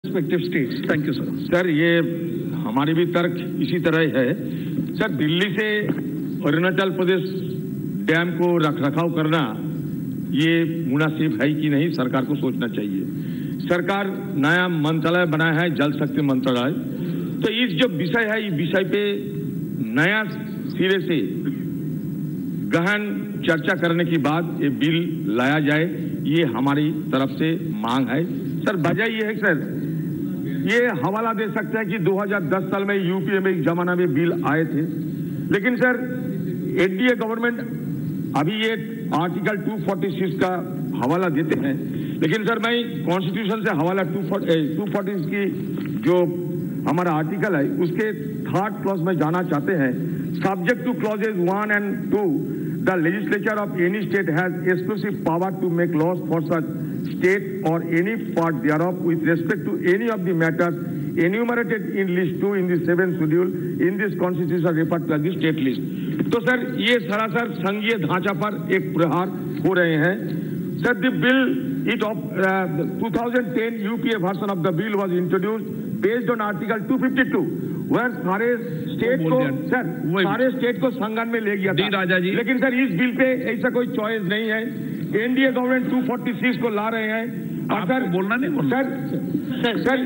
respective states. Thank you, sir. Sir ये हमारी भी तर्क इसी तरह है। सर दिल्ली से अरुणाचल प्रदेश डैम को रखरखाव करना ये मुनासिब है कि नहीं, सरकार को सोचना चाहिए। सरकार नया मंत्रालय बनाया है, जल शक्ति मंत्रालय, तो इस जो विषय है इस विषय पे नया सिरे से गहन चर्चा करने के बाद ये बिल लाया जाए, ये हमारी तरफ से मांग है। सर वजह ये है सर, ये हवाला दे सकते हैं कि 2010 साल में यूपीए में एक जमाना में बिल आए थे, लेकिन सर एनडीए गवर्नमेंट अभी ये आर्टिकल 246 का हवाला देते हैं, लेकिन सर मैं कॉन्स्टिट्यूशन से हवाला 240 की जो हमारा आर्टिकल है उसके 3rd क्लॉज में जाना चाहते हैं। Subject to clauses 1 and 2, the legislature of any state has exclusive power to make laws for such state or any part thereof with respect to any of the matters enumerated in list 2 in the 7th schedule in this constitution referred to as the state list। तो sir ये सरासर संघीय ढांचा पर एक प्रहार हो रहे हैं। Sir the bill it of 2010 UPA version of the bill was introduced based on article 252 where सारे स्टेट को सर सारे स्टेट को संज्ञान में ले गया था। राजा जी, लेकिन सर इस बिल पे ऐसा कोई चॉइस नहीं है। एनडीए गवर्नमेंट 246 को ला रहे हैं। सर बोलना नहीं बोलना सर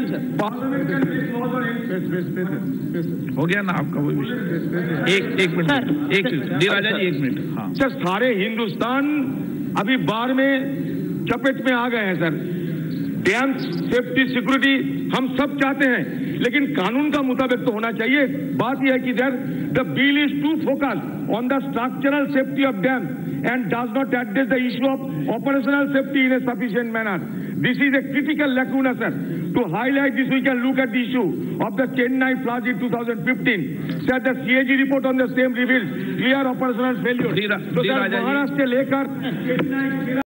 हो गया ना आपका वही विषय। एक मिनट राजा जी, 1 मिनट। हाँ सर सारे हिंदुस्तान अभी बाढ़ में चपेट में आ गए हैं। सर डैम सेफ्टी सिक्योरिटी हम सब चाहते हैं, लेकिन कानून का मुताबिक तो होना चाहिए। बात यह है कि sir the bill is to focus on the structural safety of dam and does not address the issue of operational safety in a sufficient manner. This is a critical lacuna, sir. To highlight this, we can look at the issue of the Chennai floods in 2015. Sir, the CAG report on the same reveals clear operational failure. तो sir Maharashtra से लेकर